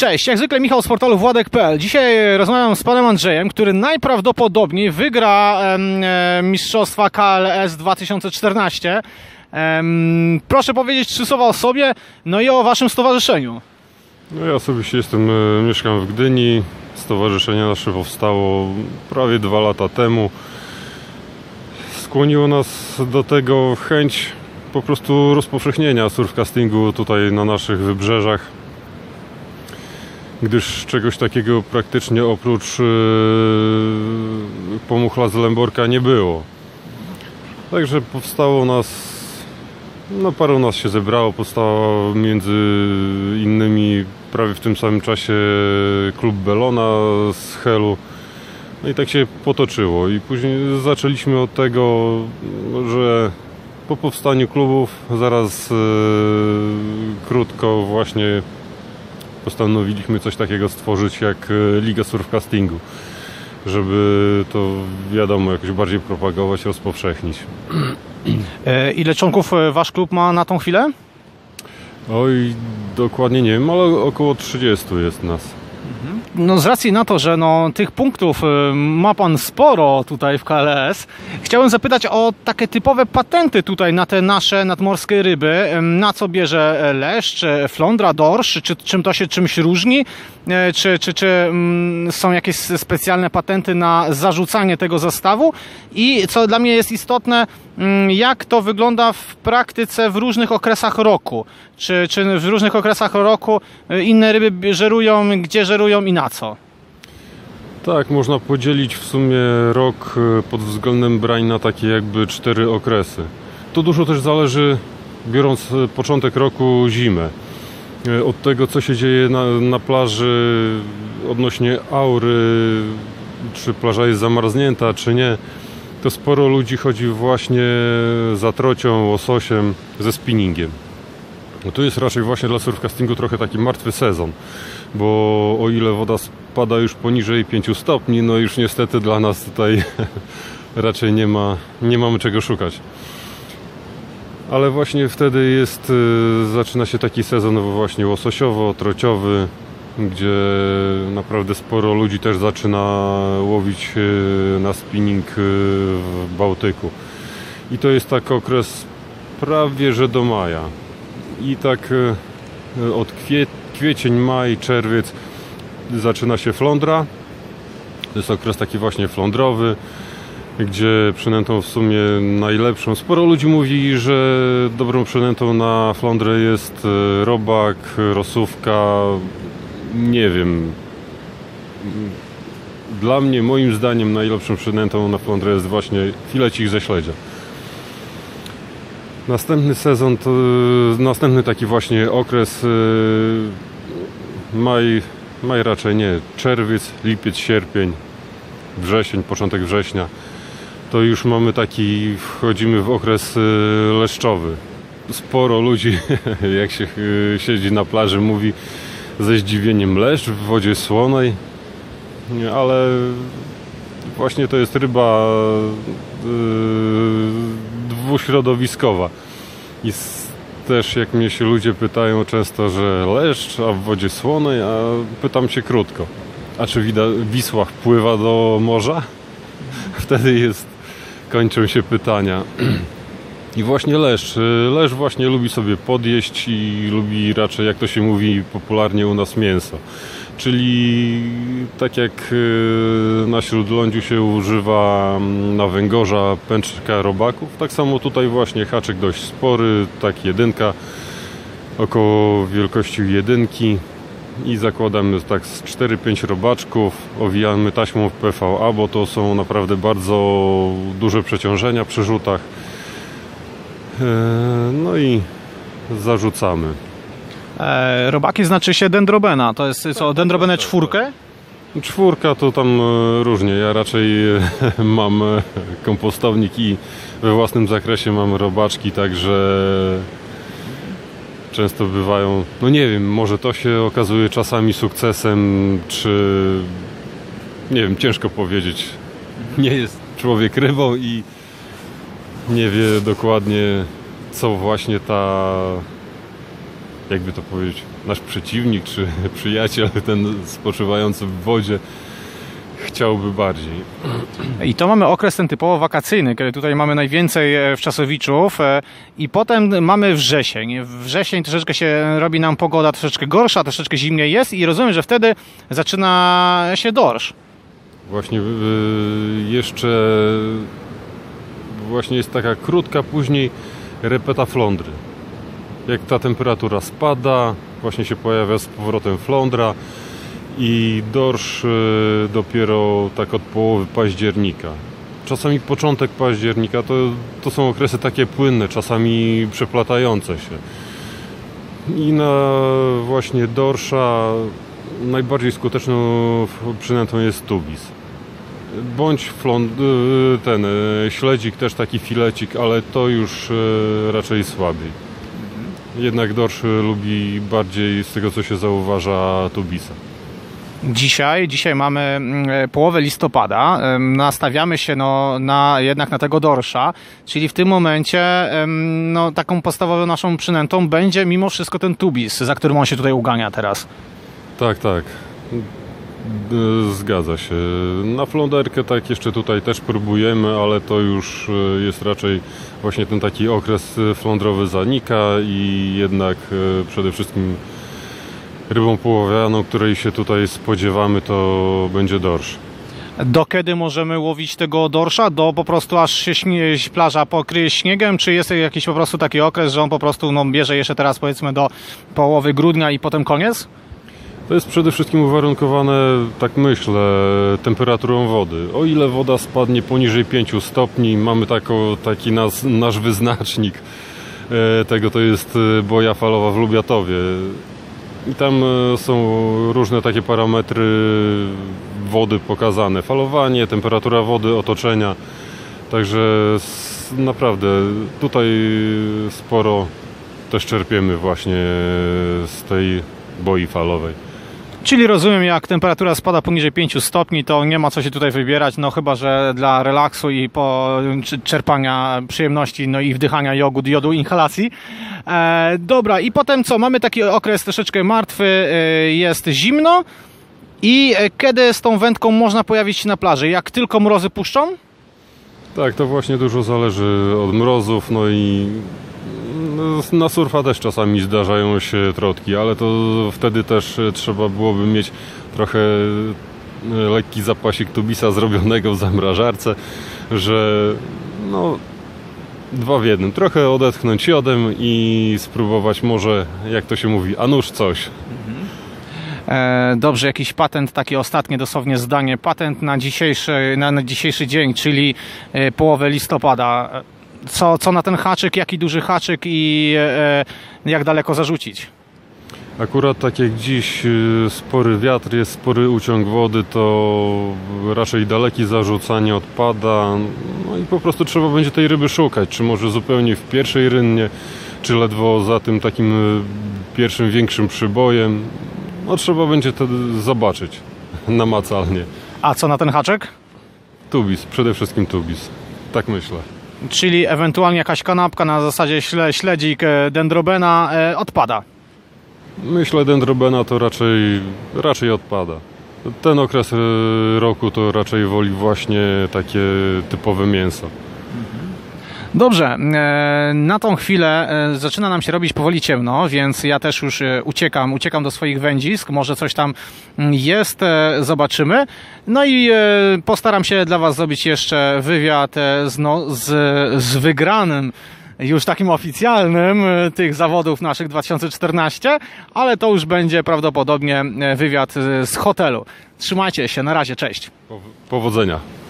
Cześć, jak zwykle Michał z portalu Władek.pl. Dzisiaj rozmawiam z panem Andrzejem, który najprawdopodobniej wygra mistrzostwa KLS 2014. Proszę powiedzieć 3 słowa o sobie, no i o waszym stowarzyszeniu. No ja osobiście mieszkam w Gdyni. Stowarzyszenie nasze powstało prawie 2 lata temu. Skłoniło nas do tego chęć po prostu rozpowszechnienia surfcastingu tutaj na naszych wybrzeżach, gdyż czegoś takiego praktycznie oprócz Pomuchla z Lęborka nie było. Także powstało nas, no paru nas się zebrało, powstało między innymi prawie w tym samym czasie klub Belona z Helu. No i tak się potoczyło i później zaczęliśmy od tego, że po powstaniu klubów zaraz krótko właśnie postanowiliśmy coś takiego stworzyć jak Liga Surfcastingu, żeby to wiadomo jakoś bardziej propagować, rozpowszechnić. Ile członków wasz klub ma na tą chwilę? Oj, dokładnie nie wiem, ale około 30 jest nas. No z racji na to, że tych punktów ma pan sporo tutaj w KLS, chciałem zapytać o takie typowe patenty tutaj na te nasze nadmorskie ryby. Na co bierze leszcz, flądra, dorsz? Czym to się czymś różni? Czy są jakieś specjalne patenty na zarzucanie tego zestawu? I co dla mnie jest istotne, jak to wygląda w praktyce w różnych okresach roku? Czy w różnych okresach roku inne ryby żerują, gdzie żerują i na co? Tak, można podzielić w sumie rok pod względem brań na takie jakby 4 okresy. To dużo też zależy, biorąc początek roku, zimę, od tego co się dzieje na plaży odnośnie aury, czy plaża jest zamarznięta, czy nie. To sporo ludzi chodzi właśnie za trocią, łososiem, ze spinningiem. No tu jest raczej właśnie dla surfcastingu trochę taki martwy sezon, bo o ile woda spada już poniżej 5 stopni, no już niestety dla nas tutaj raczej nie mamy czego szukać. Ale właśnie wtedy zaczyna się taki sezon właśnie łososiowo-trociowy, gdzie naprawdę sporo ludzi też zaczyna łowić na spinning w Bałtyku. I to jest tak okres prawie że do maja. I tak od kwiecień, maj, czerwiec zaczyna się flądra. To jest okres taki właśnie flądrowy, gdzie przynętą w sumie najlepszą. Sporo ludzi mówi, że dobrą przynętą na flądrę jest robak, rosówka. Nie wiem. Dla mnie, moim zdaniem, najlepszą przynętą na flądrę jest właśnie filecik ze śledzia. Następny sezon to następny taki właśnie okres maj raczej nie, czerwiec, lipiec, sierpień, wrzesień, początek września. To już mamy wchodzimy w okres leszczowy. Sporo ludzi, jak się siedzi na plaży, mówi ze zdziwieniem leszcz w wodzie słonej, ale właśnie to jest ryba dwuśrodowiskowa. I też jak mnie się ludzie pytają często, że leszcz, a w wodzie słonej, a pytam się krótko. A czy Wisła wpływa do morza? Wtedy kończą się pytania. I właśnie leszcz właśnie lubi sobie podjeść i lubi raczej, jak to się mówi popularnie u nas, mięso. Czyli tak jak na śródlądziu się używa na węgorza pęczka robaków, tak samo tutaj właśnie haczyk dość spory, tak 1, około wielkości 1 i zakładamy tak z 4-5 robaczków, owijamy taśmą PVA, bo to są naprawdę bardzo duże przeciążenia przy rzutach. No i zarzucamy. Robaki znaczy się dendrobena. To jest co, dendrobenę 4? 4 to tam różnie. Ja raczej mam kompostownik i we własnym zakresie mam robaczki, także często bywają, no nie wiem, może to się okazuje czasami sukcesem, czy nie wiem, ciężko powiedzieć. Nie jest człowiek rybą i nie wie dokładnie, co właśnie jakby to powiedzieć, nasz przeciwnik czy przyjaciel, ten spoczywający w wodzie, chciałby bardziej. I to mamy okres ten typowo wakacyjny, kiedy tutaj mamy najwięcej wczasowiczów i potem mamy wrzesień. Wrzesień troszeczkę się robi nam pogoda troszeczkę gorsza, troszeczkę zimniej jest i rozumiem, że wtedy zaczyna się dorsz. Właśnie jeszcze właśnie jest taka krótka później repeta flądry. Jak ta temperatura spada, właśnie się pojawia z powrotem flądra i dorsz dopiero tak od połowy października. Czasami początek października to są okresy takie płynne, czasami przeplatające się. I na właśnie dorsza najbardziej skuteczną przynętą jest tubis. Bądź ten śledzik, też taki filecik, ale to już raczej słabiej. Jednak dorsz lubi bardziej, z tego co się zauważa, tubisa. Dzisiaj mamy połowę listopada, nastawiamy się jednak na tego dorsza, czyli w tym momencie taką podstawową naszą przynętą będzie mimo wszystko ten tubis, za którym on się tutaj ugania teraz. Tak. Zgadza się. Na fląderkę tak jeszcze tutaj też próbujemy, ale to już jest raczej właśnie ten taki okres flądrowy zanika i jednak przede wszystkim rybą połowianą, której się tutaj spodziewamy, to będzie dorsz. Do kiedy możemy łowić tego dorsza? Do po prostu aż się plaża pokryje śniegiem, czy jest jakiś po prostu taki okres, że on po prostu bierze jeszcze teraz powiedzmy do połowy grudnia i potem koniec? To jest przede wszystkim uwarunkowane, tak myślę, temperaturą wody. O ile woda spadnie poniżej 5 stopni, mamy taki nasz wyznacznik tego, to jest boja falowa w Lubiatowie. I tam są różne takie parametry wody pokazane. Falowanie, temperatura wody, otoczenia. Także naprawdę tutaj sporo też czerpiemy właśnie z tej boi falowej. Czyli rozumiem, jak temperatura spada poniżej 5 stopni, to nie ma co się tutaj wybierać, chyba że dla relaksu i czerpania przyjemności, i wdychania jodu, inhalacji. Dobra, i potem co? Mamy taki okres troszeczkę martwy, jest zimno i kiedy z tą wędką można pojawić się na plaży? Jak tylko mrozy puszczą? Tak, to właśnie dużo zależy od mrozów, i na surfa też czasami zdarzają się trotki, ale to wtedy też trzeba byłoby mieć trochę lekki zapasik tubisa zrobionego w zamrażarce, że 2 w 1. Trochę odetchnąć jodem i spróbować może, jak to się mówi, a nuż coś. Dobrze, jakiś patent, takie ostatnie dosłownie zdanie, patent na dzisiejszy dzień, czyli połowę listopada. Co na ten haczyk, jaki duży haczyk i jak daleko zarzucić? Akurat tak jak dziś spory wiatr jest, spory uciąg wody, to raczej daleki zarzucanie odpada. I po prostu trzeba będzie tej ryby szukać, czy może zupełnie w pierwszej rynnie, czy ledwo za tym takim pierwszym większym przybojem. Trzeba będzie to zobaczyć namacalnie. A co na ten haczyk? Tubis, przede wszystkim tubis. Tak myślę. Czyli ewentualnie jakaś kanapka na zasadzie śledzik dendrobena odpada. Myślę, dendrobena to raczej odpada. Ten okres roku to raczej woli właśnie takie typowe mięso. Dobrze, na tą chwilę zaczyna nam się robić powoli ciemno, więc ja też już uciekam do swoich wędzisk, może coś tam jest, zobaczymy. I postaram się dla Was zrobić jeszcze wywiad z wygranym, już takim oficjalnym, tych zawodów naszych 2014, ale to już będzie prawdopodobnie wywiad z hotelu. Trzymajcie się, na razie, cześć. Powodzenia.